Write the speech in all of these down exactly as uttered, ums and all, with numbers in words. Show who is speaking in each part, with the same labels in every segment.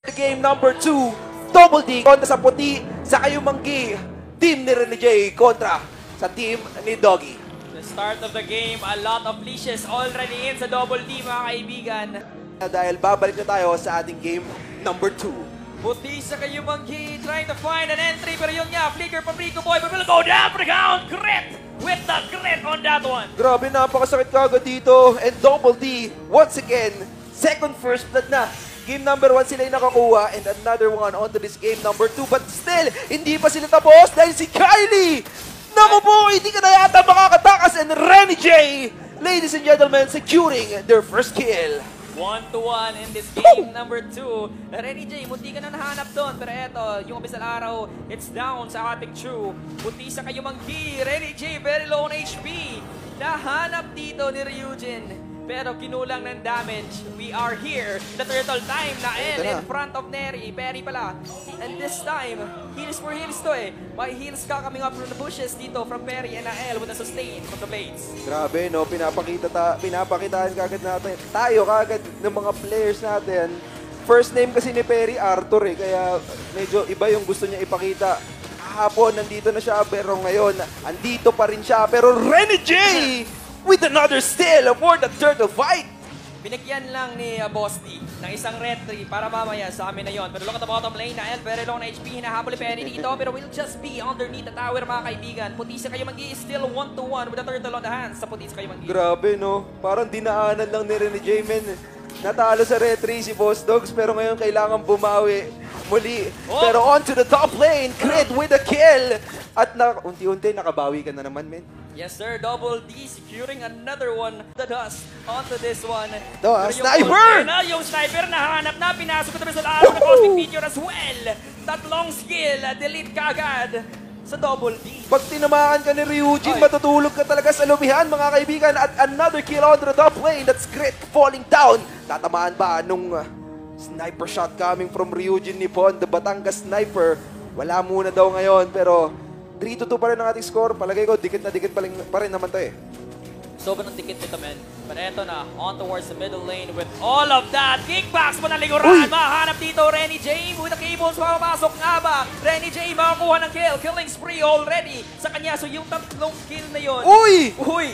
Speaker 1: Game number two, Double D kontra sa puti sa Kayumanggi. Team ni Rene J kontra sa team ni Doggy.
Speaker 2: The start of the game, a lot of leashes already in sa Double D, mga kaibigan.
Speaker 1: Dahil babalik na tayo sa ating game number two.
Speaker 2: Puti sa Kayumanggi, trying to find an entry, pero yun nga, flicker from Rico Boy, but will go down for the count. Grit with the grit on that one.
Speaker 1: Grabe, napakasakit kagad dito. And Double D, once again, second first blood na. Game number one sila yung nakakuha and another one onto this game number two. But still, hindi pa sila tapos dahil si Kylie! Naku po, hindi ka na yata makakatakas and Rene J, ladies and gentlemen, securing their first kill.
Speaker 2: One to one in this game number two. Rene J, munti ka na nahanap doon. Pero eto, yung abisal araw, it's down sa ating True. Puti sa Kayumanggi. Rene J, very low on H P. Nahanap dito ni Ryujin. Pero kinulang ng damage. We are here. The turtle time na L in front of Neri. Perry pala. And this time, heals for heals to eh. May heals ka coming up from the bushes dito from Perry and L with a sustain from the blades.
Speaker 1: Grabe, no? Pinapakita ta pinapakitaan kagad natin. Tayo kagad ng mga players natin. First name kasi ni Perry, Arthur eh. Kaya medyo iba yung gusto niya ipakita. Kahapon, nandito na siya. Pero ngayon, andito pa rin siya. Pero Rene J! With another steal for the turtle fight.
Speaker 2: Binigyan lang ni uh, Boss D ng isang retry para mamaya sa amin na yon. Pero look at the bottom lane na El, very low na H P. Hinahabol ni Perry dito, pero will just be underneath the tower, mga kaibigan. Puti sa Kayumanggi is still one to one with the turtle on the hands sa puti sa Kayumanggi.
Speaker 1: Grabe, no? Parang dinaanan lang ni Rene J, men. Natalo sa retry si Boss Dogs, pero ngayon kailangan bumawi muli.
Speaker 2: Oh!
Speaker 1: Pero on to the top lane, Crit with a kill. At na, unti-unti nakabawi ka na naman, men.
Speaker 2: Yes sir, Double D securing another one. The dust onto this one.
Speaker 1: Ito, ah,
Speaker 2: Pero yung
Speaker 1: sniper!
Speaker 2: ulti na, yung sniper nahanap na, pinasok ko na sa araw na cosmic feature as well. Tatlong skill, delete ka agad sa Double D.
Speaker 1: Pag tinamaan ka ni Ryujin,
Speaker 2: Ay.
Speaker 1: matutulog ka talaga sa lumihan, mga kaibigan. At another kill on the top lane, that's Crit falling down. Tatamaan ba nung uh, sniper shot coming from Ryujin Nippon, the Batangas sniper? Wala muna daw ngayon, pero three to two pa rin ang ating score. Palagay ko, dikit na dikit pa rin, pa rin naman tayo eh.
Speaker 2: Sobrang dikit nito, men. But eto na, on towards the middle lane with all of that. Kickbacks pa na liguran.
Speaker 1: Uy!
Speaker 2: Mahanap dito, Rene J. With the cables, mapapasok nga ba? Rene J, makakuha ng kill. Killing spree already sa kanya. So yung tatlong kill na yun.
Speaker 1: Uy!
Speaker 2: Uy!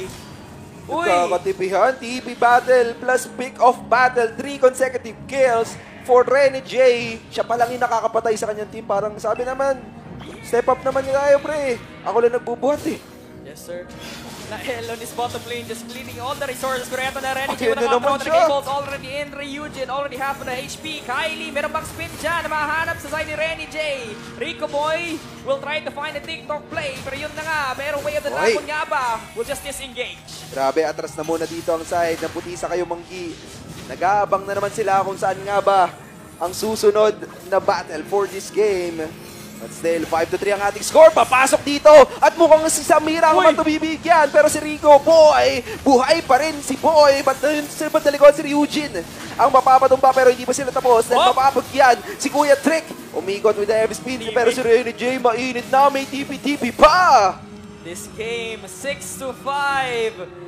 Speaker 2: Uy!
Speaker 1: Kakatipihan, T V battle plus pick off battle. Three consecutive kills for Rene J. Siya pa lang yung nakakapatay sa kanyang team. Parang sabi naman, step up naman niya tayo, pre. Ako lang nagbubuhat eh.
Speaker 2: Yes, sir. Na L on his bottom lane, just cleaning all the resources. Pero eto na, Rene J
Speaker 1: Ayun
Speaker 2: with
Speaker 1: na
Speaker 2: ang
Speaker 1: naman
Speaker 2: upload. The
Speaker 1: siya.
Speaker 2: cables already in. Ryujin already half of the H P. Kylie, merong back spin dyan na mahanap sa side ni Rene J. Rico Boy will try to find a TikTok play. Pero yun na nga, merong way of the
Speaker 1: Oy.
Speaker 2: dragon nga ba? Will just disengage.
Speaker 1: Grabe, atras na muna dito ang side ng puti sa Kayumanggi. Nag-aabang na naman sila kung saan nga ba ang susunod na battle for this game. But still, five to three ang ating score. Papasok dito at mukhang si Samira ang
Speaker 2: Uy!
Speaker 1: matubibigyan. Pero si Rico, boy, buhay pa rin si Boy. But yun, sa batalikod si Ryujin ang mapapatumba pero hindi pa sila tapos. Dahil
Speaker 2: Oh!
Speaker 1: mapapagyan si Kuya Trick. Umikot with the heavy spin. Pero si Rene J, mainit na, may T P T P pa.
Speaker 2: This game, six to five.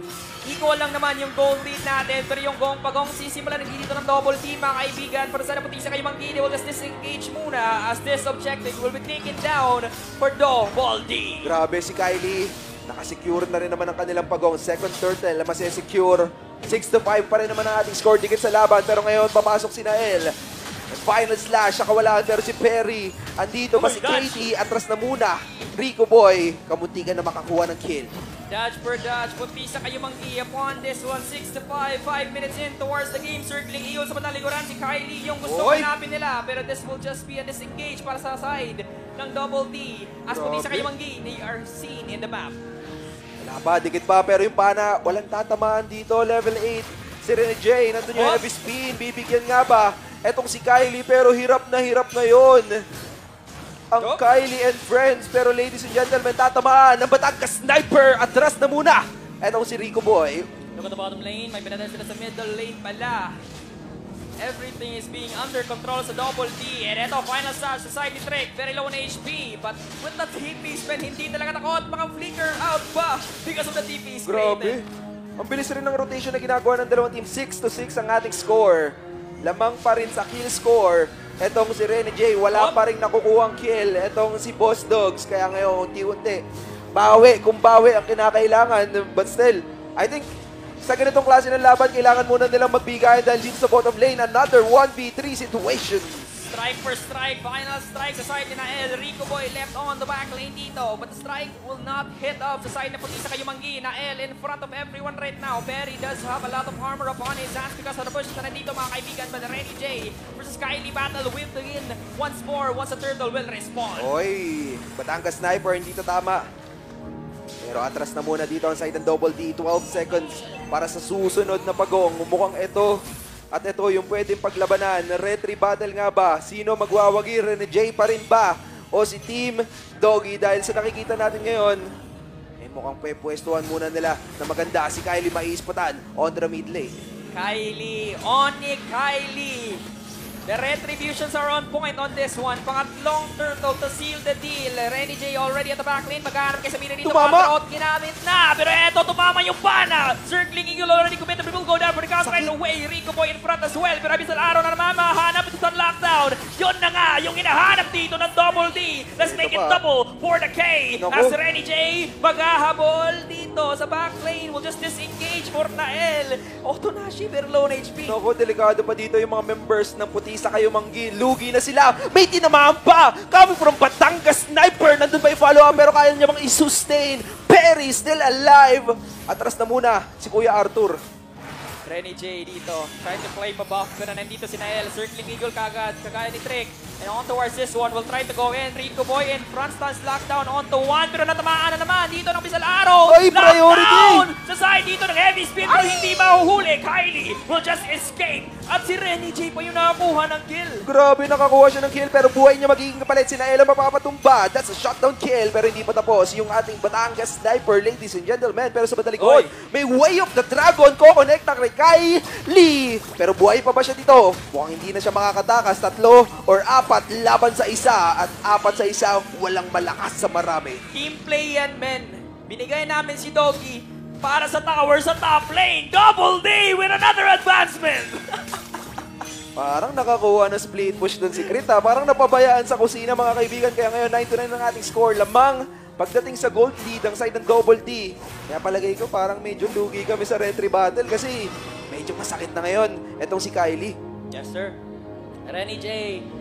Speaker 2: Equal lang naman yung goal lead natin, pero yung gong pagong sisimulan ng dito ng double team, mga kaibigan. Para sana puti sa Kayumanggi, they will just disengage muna as this objective will be taken down for Double D.
Speaker 1: Grabe si Kylie. Nakasecure na rin naman ang kanilang pagong. Second turtle, masesecure. six to five pa rin naman ang ating score. Dikit sa laban, pero ngayon papasok si Nael. Final slash, nakawalaan, pero si Perry. Andito pa
Speaker 2: Oh
Speaker 1: si
Speaker 2: my gosh.
Speaker 1: Katie, atras na muna. Rico Boy, kamuntikan na makakuha ng kill.
Speaker 2: Dodge per dodge, puti sa Kayumanggi upon this one, six to five, five minutes in towards the game, circling iyon sa panaliguran si Kylie, yung gusto
Speaker 1: Oy!
Speaker 2: hanapin nila, pero this will just be a disengage para sa side ng Double D. As puti sa
Speaker 1: Grabe.
Speaker 2: Kayumanggi, they are seen in the map.
Speaker 1: Wala pa, dikit pa, pero yung pana, walang tatamaan dito. Level eight, si Rene J, nandun yung
Speaker 2: Oh!
Speaker 1: heavy spin. Bibigyan nga ba? Etong si Kylie, pero hirap na hirap ngayon. Ang
Speaker 2: Oh.
Speaker 1: Kylie and friends, pero ladies and gentlemen, tatamaan ng Batangas sniper. Atras na muna. Etong si Rico Boy.
Speaker 2: Look at the bottom lane, may pinatay sila sa middle lane pala. Everything is being under control sa Double D. And eto, final start sa side ni Trick. Very low na H P. But with the T P spin, hindi talaga takot. Mga flicker out pa because of the T P
Speaker 1: Grabe.
Speaker 2: created.
Speaker 1: Ang bilis rin ng rotation na ginagawa ng dalawang team. six to six ang ating score. Lamang pa rin sa kill score Etong si Rene J, wala
Speaker 2: Oh.
Speaker 1: pa rin nakukuhang kill. Etong si Boss Dogs, kaya ngayon, unti-unti. Bawi, kung bawi ang kinakailangan. But still, I think, sa ganitong klase ng laban, kailangan muna nilang magbigay dahil dito sa bottom lane, another one v three situation.
Speaker 2: Strike for strike, final strike sa side ni Nael. Rico Boy left on the back lane dito. But the strike will not hit up sa side na puti sa Kayumanggi. Nael in front of everyone right now. Perry does have a lot of armor upon his hands because of the push na nandito mga kaibigan. But Renny J versus Kylie battle will begin once more once the turtle will respawn.
Speaker 1: Oy, Batangas Sniper, hindi to tama. Pero atras na muna dito ang side ng Double D. twelve seconds para sa susunod na pagong. Mukhang ito at ito yung pwedeng paglabanan. Retry battle nga ba? Sino magwawagi? Rene J pa rin ba? O si Team Doggy? Dahil sa nakikita natin ngayon, eh mukhang pwepwestuhan muna nila na maganda si Kylie Maispatan on the mid lane.
Speaker 2: Kylie, Onyx Kylie. The retributions are on point on this one. Pangatlong turtle to seal the deal. Renny J already at the back lane. Maghanap kay Samira dito.
Speaker 1: Tumama!
Speaker 2: Out, ginamit na. Pero eto, tumama yung pana. Circling Eagle already committed. Will go down for the count right away. Rico Boy in front as well. Pero Abyssal Arrow na naman. Mahanap ito sa lockdown. Yun na nga yung hinahanap dito ng Double D. Let's
Speaker 1: Ito
Speaker 2: make it
Speaker 1: pa.
Speaker 2: double for the K.
Speaker 1: Naku.
Speaker 2: As Renny J maghahabol dito sa back lane. Will just disengage for Nael. Otonashi pero low H P.
Speaker 1: Naku, delikado pa dito yung mga members ng puti sa Kayumanggi. Lugi na sila. May tinamaan pa. Coming from Batangas Sniper. Nandun pa yung follow-up pero kaya niya bang i-sustain. Perry still alive. Atras na muna si Kuya Arthur.
Speaker 2: Renny J dito, trying to play pabuff, pero nandito si Nael, circling Eagle kagad, kagaya ni Trick. And on towards this one, will try to go in. Rico Boy in front, stance lockdown onto one, pero natamaan na naman dito ng Abyssal Arrow.
Speaker 1: Ay, priority!
Speaker 2: Lockdown! Sa side dito ng heavy spin, pero hindi mahuhuli. Kylie will just escape. At si Renny J pa yung nakakuha ng kill.
Speaker 1: Grabe, nakakuha siya ng kill pero buhay niya magiging kapalit. Si Nael ang mapapatumba. That's a shutdown kill pero hindi pa tapos yung ating Batangas Sniper, ladies and gentlemen. Pero sa batalikod,
Speaker 2: Oy.
Speaker 1: may Way of the Dragon ko connect na kay Kylie. Pero buhay pa ba siya dito? Mukhang hindi na siya makakatakas. Tatlo or apat laban sa isa at apat sa isa walang malakas sa marami.
Speaker 2: Team play yan, men. Binigay namin si Doggy para sa tower sa top lane. Double D with another advancement.
Speaker 1: Parang nakakuha ng split push dun si Krita. Parang napabayaan sa kusina mga kaibigan. Kaya ngayon nine to nine ang ating score. Lamang pagdating sa gold lead ang side ng Double D. Kaya palagay ko parang medyo lugi kami sa retry battle kasi medyo masakit na ngayon itong si Kylie.
Speaker 2: Yes, sir. Renny J,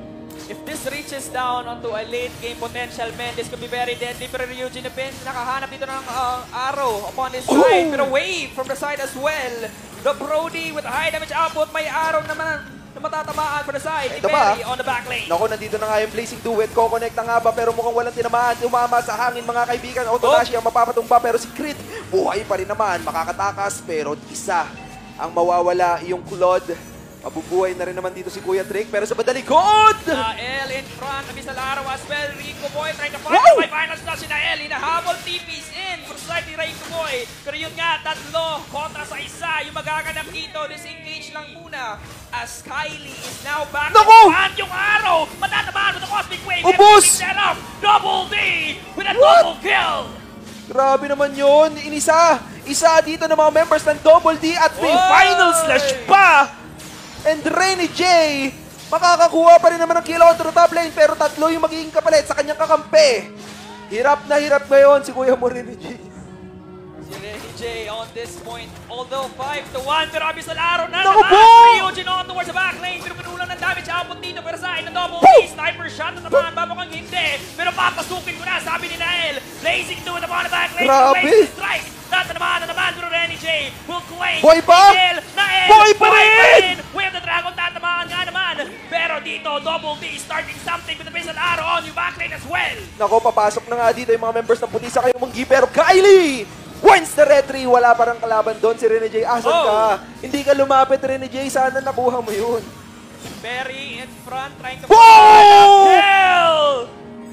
Speaker 2: if this reaches down onto a late game potential, man, this could be very deadly. Pero Ryujin Pin, nakahanap dito ng uh, arrow upon his side.
Speaker 1: Oh!
Speaker 2: Pero wave from the side as well. The Brody with high damage output, may arrow naman na matatamaan for the side.
Speaker 1: Ito
Speaker 2: Perry
Speaker 1: pa.
Speaker 2: on the back lane.
Speaker 1: Naku, nandito na nga yung Blazing Duet. Ko-connect na nga ba pero mukhang walang tinamaan. Umama sa hangin mga kaibigan. Otonashi ang mapapatumba pero si Crit buhay pa rin naman. Makakatakas pero isa ang mawawala yung Claude. Mabubuhay na rin naman dito si Kuya Trick pero sa badalikod!
Speaker 2: Nael in front, Abyssal Arrow as well. Rico Boy trying to find
Speaker 1: Woo!
Speaker 2: the finals na si Nael. Hinahabol T Ps in for side ni Rico Boy. Pero yun nga, tatlo kontra sa isa. Yung magaganap dito, disengage lang muna. As Kylie is now back
Speaker 1: Naku!
Speaker 2: in front. Yung arrow, matatamaan with the Cosmic Wave.
Speaker 1: Ubus!
Speaker 2: Set up, Double D with a
Speaker 1: What?
Speaker 2: double kill.
Speaker 1: Grabe naman yun. Inisa. Isa dito ng mga members ng Double D at may
Speaker 2: Oy!
Speaker 1: final slash pa! And Renny J, makakakuha pa rin naman ng kill onto the top lane pero tatlo yung magiging kapalit sa kanyang kakampi. Hirap na hirap ngayon si Kuya mo Renny J.
Speaker 2: Si Renny J on this point, although five to one, pero Abyssal Arrow na
Speaker 1: Naku
Speaker 2: naman.
Speaker 1: po!
Speaker 2: Ryujin on towards the back lane, pero pinulang ng damage output dito pero sa akin na double
Speaker 1: Boom!
Speaker 2: D. Sniper shot na naman, babakang hindi. Pero papasukin ko na, sabi ni Nael. Blazing to it upon the back lane.
Speaker 1: Grabe!
Speaker 2: Blazing strike. Not na naman, na naman, pero Renny J will claim.
Speaker 1: Boy pa!
Speaker 2: Nael, Nael,
Speaker 1: Boy pa rin!
Speaker 2: Wave the Dragon, tatamaan nga naman. Pero dito, double D starting something with the Abyssal Arrow on yung back lane as well.
Speaker 1: Nako, papasok na nga dito yung mga members ng puti sa kayo monggi pero Kylie! Wins the retry! Wala parang kalaban doon si Renny J. Asan
Speaker 2: Oh.
Speaker 1: ka? Hindi ka lumapit Renny J. Sana nakuha mo yun.
Speaker 2: Perry in front, trying to
Speaker 1: Whoa!
Speaker 2: kill!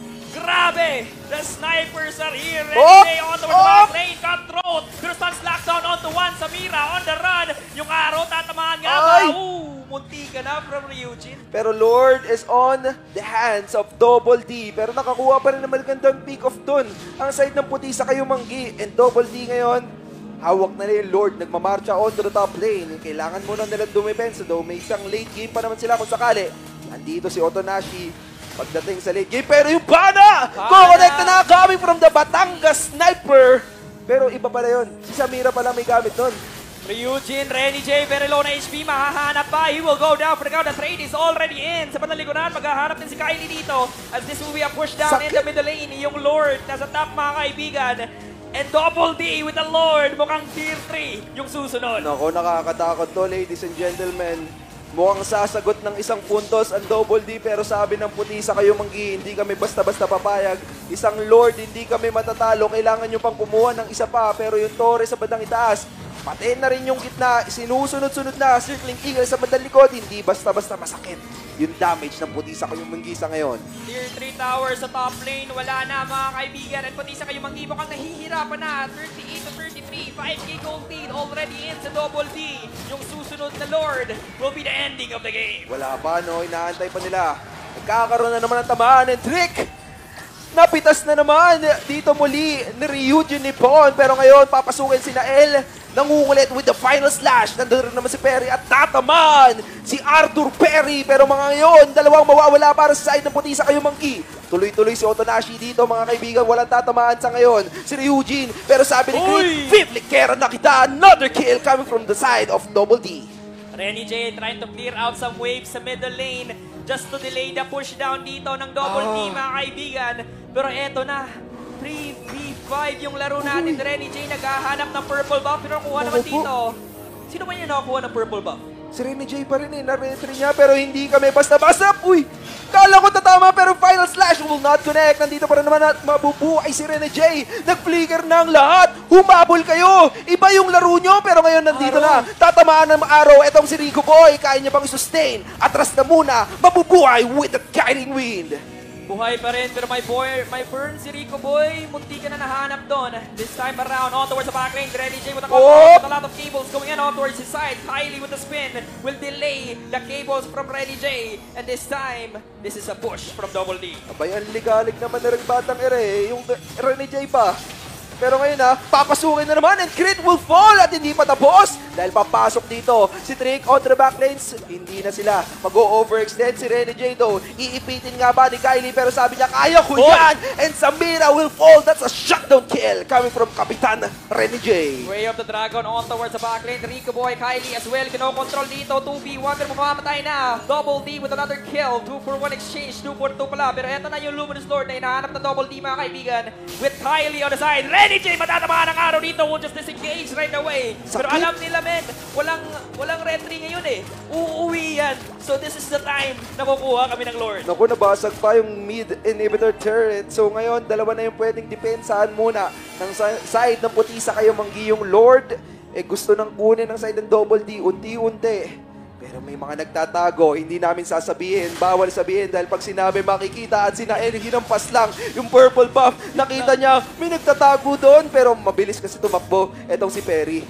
Speaker 2: Grabe! The snipers are here. Renny
Speaker 1: Oh!
Speaker 2: J on the
Speaker 1: Oh!
Speaker 2: back lane, cutthroat. Pero stance lockdown onto one. Samira on the run. Yung arrow, tatamaan nga ba?
Speaker 1: Ay!
Speaker 2: Ooh, munti ka na from Ryujin.
Speaker 1: Pero Lord is on the hands of Double D. Pero nakakuha pa rin naman magandang pick off dun. Ang side ng puti sa Kayumanggi. And Double D ngayon, hawak na rin yung Lord. Nagmamarcha on to the top lane. Kailangan muna nilang dumipensa daw. May isang late game pa naman sila kung sakali. Andito si Otonashi pagdating sa late game. Pero yung bana!
Speaker 2: Bana!
Speaker 1: Kukonekta na coming from the Batangas Sniper. Pero iba pala yun. Si Samira pala may gamit nun.
Speaker 2: Ryujin, Renny J, very low na H P, mahahanap pa. He will go down for the count. The trade is already in. Sa panalikuran, maghahanap din si Kylie dito. As this will be a push down
Speaker 1: Sakit.
Speaker 2: in the middle lane. Yung Lord, nasa top mga kaibigan. And Double D with the Lord. Mukhang tier three yung susunod.
Speaker 1: Nako, nakakatakot to, ladies and gentlemen. Mukhang sasagot ng isang puntos ang Double D, pero sabi ng puti sa kayo manggi, hindi kami basta-basta papayag. Isang Lord, hindi kami matatalo. Kailangan nyo pang kumuha ng isa pa, pero yung Torre sa bandang itaas, pati na rin yung gitna, sinusunod-sunod na, circling eagle sa bandang likod, hindi basta-basta masakit yung damage ng puti sa kayong manggi sa ngayon.
Speaker 2: Tier three tower sa top lane, wala na mga kaibigan. At pati sa kayong manggi, mukhang nahihirapan na. thirty-eight to thirty-three, five K gold lead already in sa Double D. Yung susunod na Lord will be the ending of the game.
Speaker 1: Wala pa, no? Inaantay pa nila. Nagkakaroon na naman ng tamaan and trick. Napitas na naman dito muli ni Ryujin Nippon. Pero ngayon, papasukin si Nael. Nangungulit with the final slash. Nandun rin naman si Perry at tataman si Arthur Perry. Pero mga ngayon, dalawang mawawala para sa side ng puti sa kayong mangki. Tuloy-tuloy si Otonashi dito, mga kaibigan. Walang tatamaan sa ngayon. Si Ryujin. Pero sabi ni Creed, Fifth Kera na kita. Another kill coming from the side of Double D.
Speaker 2: Renny J trying to clear out some waves sa middle lane just to delay the push down dito ng Double
Speaker 1: Ah.
Speaker 2: D, mga kaibigan. Pero eto na, three v five yung laro natin. Renny J naghahanap ng purple buff, pero nakuha naman
Speaker 1: Opo.
Speaker 2: dito. Sino ba yung nakakuha ng purple buff?
Speaker 1: Si Renny J pa rin eh, na-retry niya, pero hindi kami basta-basta. Uy! Kala ko tatama, pero final slash will not connect. Nandito pa rin naman at mabubuhay si Renny J. Nag-flicker ng lahat. Humabol kayo. Iba yung laro nyo, pero ngayon nandito
Speaker 2: Araw.
Speaker 1: na. Tatamaan ng araw. Etong si Rico Boy, kaya niya pang sustain. Atras na muna. Mabubuhay with the guiding wind.
Speaker 2: Buhay pa rin, pero may boy, may burn si Rico Boy. Munti ka na nahanap doon. This time around, on towards the back lane. Renny J with a,
Speaker 1: Oh!
Speaker 2: with a lot of cables going in on towards his side. Kylie with the spin will delay the cables from Renny J. And this time, this is a push from Double D.
Speaker 1: Abay, ang ligalig naman na rin batang ere. Yung Renny J pa. Pero ngayon ha, papasukin na naman and crit will fall at hindi pa tapos dahil papasok dito si Trick on the back lanes. Hindi na sila mag-o-overextend si Renny J though. Iipitin nga ba ni Kylie pero sabi niya kaya ko yan and Samira will fall. That's a shutdown kill coming from Kapitan Renny J.
Speaker 2: Way of the Dragon on towards the back lane. Rico Boy, Kylie as well. Kinokontrol dito. two v one pero mamamatay na. Double D with another kill. two for one exchange. two for two pala. Pero eto na yung Luminous Lord na hinahanap ng Double D, mga kaibigan. With Kylie on the side. Renny J matatamaan ng araw dito. Will just disengage right away. Pero
Speaker 1: Sakit.
Speaker 2: alam nila, men, walang, walang retry ngayon eh. Uuwi yan. So this is the time na kukuha kami ng Lord.
Speaker 1: Naku, nabasag pa yung mid inhibitor turret. So ngayon, dalawa na yung pwedeng depensahan muna ng si- side ng puti sa kayo manggi yung Lord. Eh gusto nang kunin ng side ng Double D, unti-unti. Pero may mga nagtatago, hindi namin sasabihin, bawal sabihin dahil pag sinabi makikita at sinael, hinampas lang yung purple buff. Nakita niya, may nagtatago doon pero mabilis kasi tumakbo. Etong si Perry.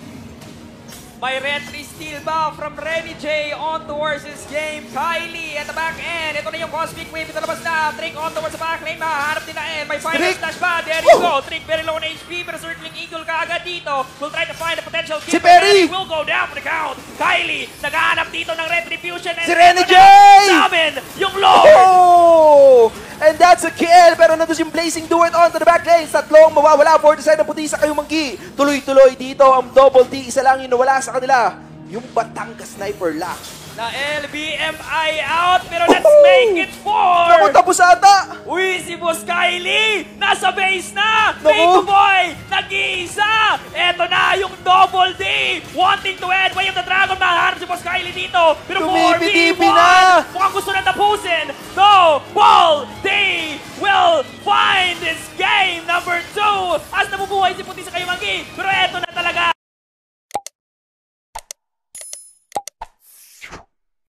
Speaker 2: May retry steal ba from Renny J on towards his game. Kylie at the back end. Ito na yung Cosmic Wave. Ito labas na. Trick on towards the back lane. Mahahanap din na end. May final
Speaker 1: Trick!
Speaker 2: slash ba? There you go. Trick very low on H P. Pero circling eagle ka agad dito. Will try to find a potential kill.
Speaker 1: Si Perry!
Speaker 2: Will go down for the count. Kylie naghahanap dito ng retribution. And
Speaker 1: Si Renny J!
Speaker 2: Samin yung Lord!
Speaker 1: Oh! And that's a kill! Pero nandun yung Blazing Duet onto the back lane. Tatlong mawawala for the side ng puti sa kayong manggi. Tuloy-tuloy dito ang Double D. Isa lang yung nawala sa kanila. Yung Batangas Sniper lang.
Speaker 2: Na L B M I out. Pero let's
Speaker 1: Woohoo!
Speaker 2: make it four!
Speaker 1: Naku, tapos ata!
Speaker 2: Uy, si Boss Kylie! Nasa base na!
Speaker 1: Naku!
Speaker 2: Rico Boy! Nag-iisa! Eto na yung Double D! Wanting to end! Way of the Dragon! Maharap si Boss Kylie dito! Pero four v
Speaker 1: Tumipi-tipi
Speaker 2: one!
Speaker 1: na!
Speaker 2: Mukhang gusto na tapusin! No! Ball! D will find this game number two! As nabubuhay si Puti sa Kayumanggi! Pero eto na